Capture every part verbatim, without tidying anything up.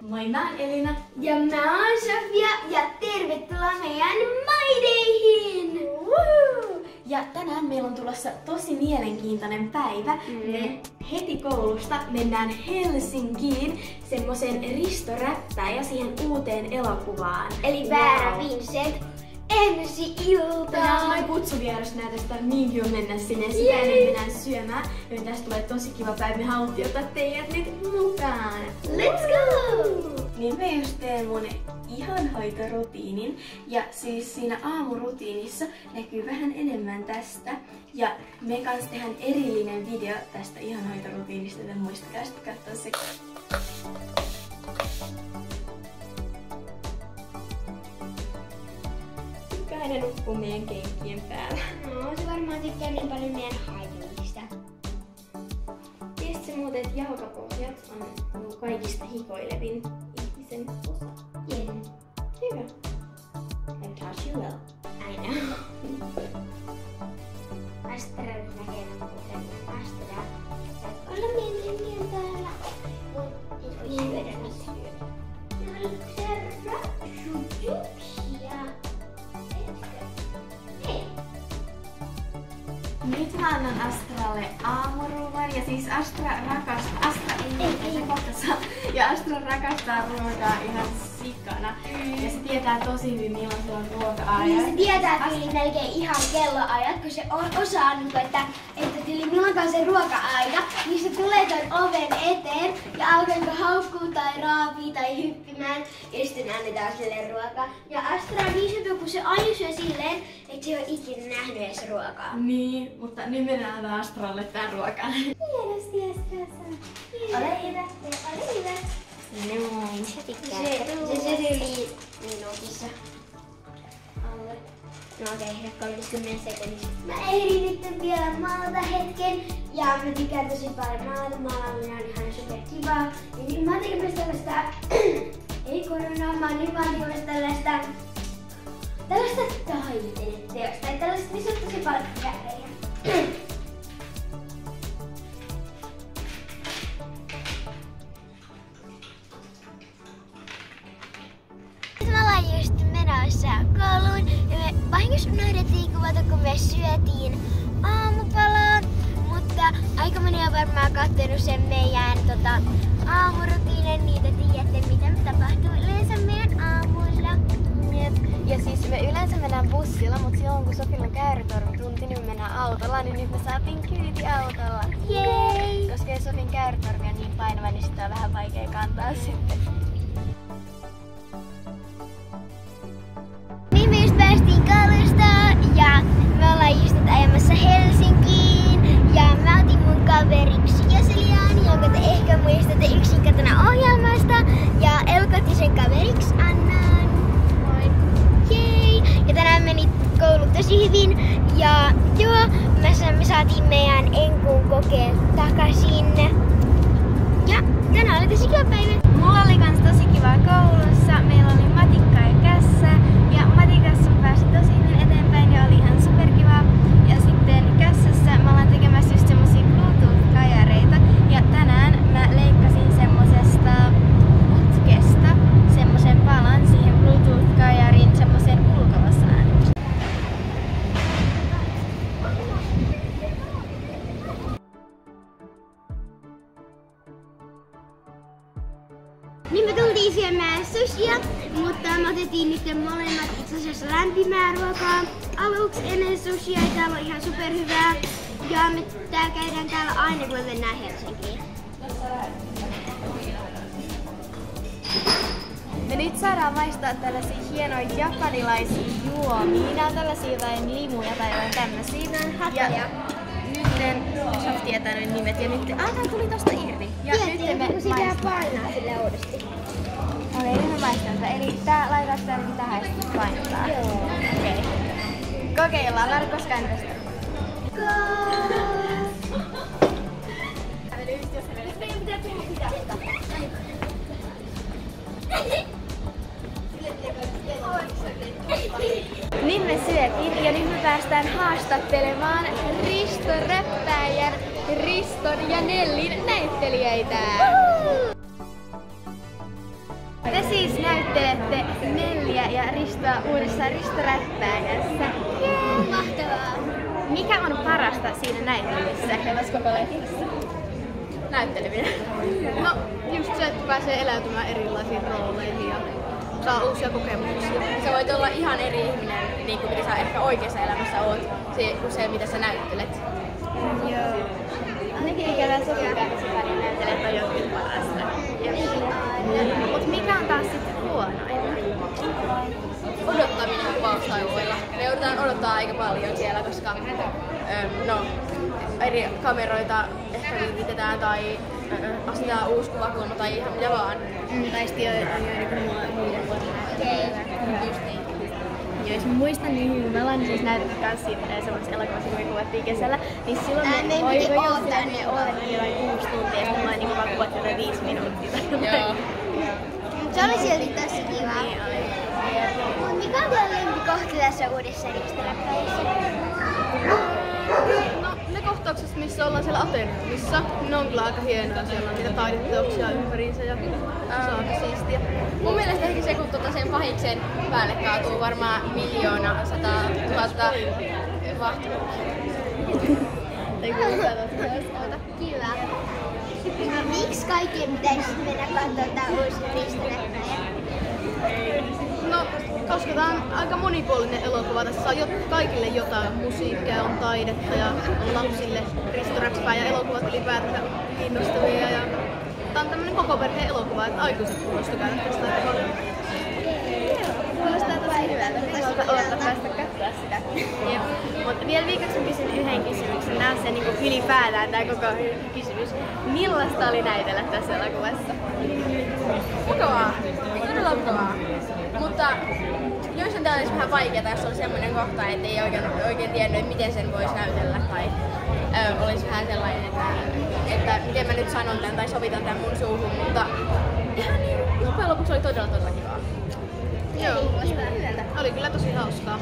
Moi, mä oon Elina. Ja mä oon Sofia ja tervetuloa meidän Maideihin! Woo! Ja tänään meillä on tulossa tosi mielenkiintoinen päivä. Mm. Me heti koulusta mennään Helsinkiin semmoiseen Risto Räppää ja siihen uuteen elokuvaan. Eli Väärä Vincent ensi iltaan! Tänään on semmoinen kutsuvierasnäytöstä, niin kyllä mennä sinne. Sitä ennen mennään syömään. Ja tästä tulee tosi kiva päivä. Me haluttiin ottaa teidät nyt mukaan. Let's go! Niin mä just teen mun ihanhoitorutiinin. Ja siis siinä aamurutiinissa näkyy vähän enemmän tästä. Ja me kans tehdään erillinen video tästä ihanhoitorutiinista, joten muistakaa sitten katsoa se. Jokainen nukkuu meidän kenkkien päällä. No, se varmaan tykkää niin paljon meidän hajuista. Tiesitkö sä muuten, että jalkapohjat on mun kaikista hikoilevin ihmisen osa? Tiedän. Hyvä. I taught you well. I know. Astra näkee muuten. Astra. Sä et olla meidän mien päällä. Mut et voi syödä niitä. No oliko se rapsujuksia? Ei. Nyt mä annan Astralle aamuruuan ja siis Astra rakastaa, Astra ei, ei, se kohta saa. Ja Astra rakastaa ruokaa ihan sikana. Mm. Ja se tietää tosi hyvin milloin se on ruoka-aja. Niin se tietää kyllä melkein ihan kelloajat, kun se on osannut, että, että tuli milloinkaan se ruoka-aika, niin se tulee ton oven eteen ja alkaa haukkuu tai raapii tai hyppimään ja sitten annetaan sille ruokaa. Ja Astra on niin hyvä, kun se aina syö silleen, että se ei ole ikinä nähnyt edes ruokaa. Niin, mutta nyt mennään antaa Astralle tää ruoka. Hienosti Astra saa. Ole hyvä, ole hyvä. Noin. Se tykkää. Se, se, se yli minuutissa. Alle. No okei, okay, kolmekymmentä sekunnissa. Mä ehdin nyt vielä maalata hetken. Ja mä tykkään tosi paljon maalata. Maalaaminen on ihan super kivaa. Ja nyt mä oon tekemässä tällaista... ei koronaa, mä oon nyt vaan tekemässä tällaista... Tällaista taideteosta. Tai tällaista, missä on tosi paljon värejä. Me ollaan just menossa kouluun ja me vahingossa unohdettiin kuvata, kun me syötiin aamupalaa, mutta aika moni on varmaan kattonut sen meidän tota, aamurutiinen, niitä tiedätte mitä me tapahtuu yleensä meidän aamuilla. Jep. Ja siis me yleensä mennään bussilla, mutta silloin kun Sofilla on käyrätorvitunti, niin me mennään autolla, niin nyt me saatiin kyyti autolla. Jei! Koska jos Sofin käyrätorvi on niin painava, niin sitä on vähän vaikea kantaa sitten. Niin me just päästiin koulusta ja me ollaan just nyt ajamassa Helsinkiin. Ja mä otin mun kaveriksi Joseliaan, jonka te ehkä muistatte yksin kotona ohjelmasta. Ja Elko otti sen kaveriksi Annan. Moi. Jei! Ja tänään meni koulu tosi hyvin. Ja joo, me, me saatiin meidän enkuun kokeet takaisin. Ja tänään oli tosi kiva päivä. Mulla oli kans tosi kiva koulussa. Meillä oli matikka ja kässä. Ja matikassa pääsi tosi hyvin eteenpäin ja oli ihan superkiva. Ja sitten kässässä mä ollaan tekemässä just semmosia Bluetooth-kajareita. Ja tänään mä leikkasin semmosesta putkesta semmosen palan siihen Bluetooth-kajarin semmosen ulkoosaan. Niin me tultiin syömään sushia, mutta me otettiin nyt molemmat itse asiassa lämpimää ruokaa aluksi ennen sushia ja täällä on ihan superhyvää. Ja me täällä käydään täällä aina kun me mennään Helsinkiin. Me nyt saadaan maistaa tällaisia hienoja japanilaisia juomia. Nää on tällaisia jotain limuja tai jotain tämmösiä. Nää on hatoja. Nytten Sof tietää noin nimet ja nyt... Ah, tää tuli tosta irti. Ja nyt me kun sitä painaa sille oudosti. Okei, nyt me maistan tätä. Eli tää laitaanko tää ainakin tähän ja sitten painetaan? Joo. Okei. Okay. Kokeillaan. Mä en ole koskaan testannut. Niin me syötiin ja nyt me päästään haastattelemaan Risto Räppääjän, Riston ja Nellin näyttelijöitä. Te siis näyttelette Nelliä ja Ristoa uudessa Risto-räppääjässä. Jee, mahtavaa! Mikä on parasta siinä näyttelyssä ja tässä koko leffassa? Näytteleminen. No just se, että pääsee eläytymään erilaisiin rooleihin ja saa uusia kokemuksia. Sä voit olla ihan eri ihminen, niin kuin mitä sä ehkä oikeassa elämässä oot, kuin se mitä sä näyttelet. Joo. Ainakin ikävää sopikaan, kun sä välillä näyttelet on jokin parasta. Mut mikä on taas sitten huonoin? Odottaminen kuvaustauoilla. Me joudutaan odottaa aika paljon siellä, koska öö, no, eri kameroita ehkä linkitetään tai öö, asetetaan uusi kuvakulma tai ihan mitä vaan. Mm, tai sitten joidenkin muiden vuoden. Just niin. Joo, jos mä muistan niin hyvin, me ollaan siis näytetty kans siinä semmoisessa elokuvassa, kun me kuvattiin kesällä, niin silloin Ää, me me piti oliko just odottaa sitä, että me odotettiin jotain kuusi tuntia, ja sitten me niinku vaan kuvattiin jotain viisi minuuttia tai jotain. Joo. Se oli silti tosi kiva. Niin oli. Mut mikä on teidän lempikohta tässä uudessa Risto-räppäjässä? No ne kohtaukset, missä ollaan siellä Ateneumissa, ne on kyllä aika hienoja. Siellä on niitä taideteoksia ympäriinsä ja se on aika siistiä. Mun mielestä ehkä se, kun tota sen pahiksen päälle kaatuu varmaan miljoona, sata, tuhatta vahtivuutta. Tai kuulostaa tosi hauskalta. Kiva. No, miksi kaikkien pitäisi mennä katsoa tää uusi Risto-räppäjä? No, koska tää on aika monipuolinen elokuva. Tässä on jo, kaikille jotain. Musiikkia, on taidetta ja on lapsille Risto-räppää ja elokuvat ylipäätään kiinnostavia. Ja tää on tämmönen koko perheen elokuva, että aikuiset kuulostaa käydä tästä aika paljon. Kuulostaa tosi hyvältä. Voisinko odottaa päästä katsoa sitä. Jep. Mutta vielä viikoksi kysyn yhden kysymyksen. Nää on se niinku ylipäätään tää koko kysymys. Millaista oli näytellä tässä elokuvassa? Mukavaa. Todella mukavaa. Mutta joissain tää olisi vähän vaikeaa, jos oli semmoinen kohta, että ei oikein, oikein tiennyt, miten sen voisi näytellä. Tai ö, olisi vähän sellainen, että, että miten mä nyt sanon tämän tai sovitan tämän mun suuhun. Mutta ihan niin, loppujen lopuksi oli todella todella kivaa. Joo, oli kyllä tosi hauskaa.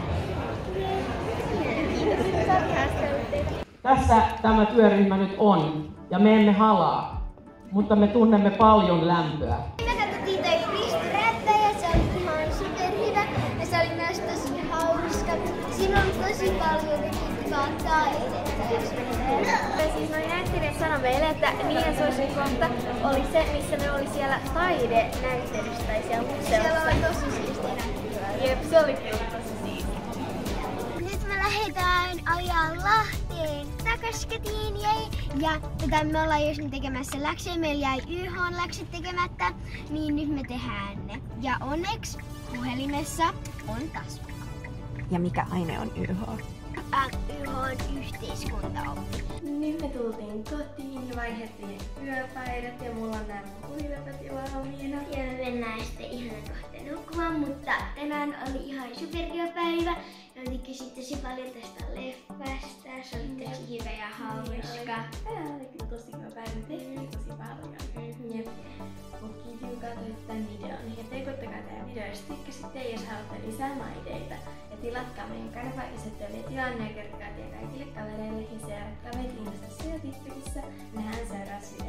Tässä tämä työryhmä nyt on, ja me emme halaa, mutta me tunnemme paljon lämpöä. Me katsottiin toi Risto-räppäjä, se oli ihan superhyvä ja se oli myös tosi hauska. Siinä on tosi paljon kivaa taidetta ja superhyvää. Siis noin näyttelijät sanoi meille, että niiden suosikohta oli se, missä ne oli siellä taidenäyttelyssä tai siellä museossa. Siellä on tosi siistiä näyttelyä. Jep, se oli kyllä tosi siistiä. Nyt me lähdetään ajaa Lahteen takas kotiin, jei. Ja tota, me ollaan just nyt tekemässä läksyjä, meillä jäi Y H-läksyt tekemättä, niin nyt me tehdään ne. Ja onneksi puhelimessa on tasku. Ja mikä aine on Y H? Äh, Y H on yhteiskuntaoppi. Nyt me tultiin kotiin ja vaihdettiin yöpäivät ja mulla on nämä mun yöpäivät jo valmiina. Ja me mennään sitten ihan kohta nukkumaan, mutta tänään oli ihan superkiva päivä. Ja tykkäsin tosi paljon tästä leffasta, se oli tosi hyvä ja hauska. Tää oli kyllä tosi hyvä päivä, tehtiin tosi paljon. Mm-hmm. Mut kiitin kun katsoit tän videon ja tekottakaa tää video, jos tykkäsitte ja jos haluatte lisää maideita. Ja tilatkaa meidän kanava ja se oli tilanne ja kertokaa teidän kaikille kavereille ja seuratkaa meitä Instassa ja TikTokissa. Nähdään seuraavassa videossa.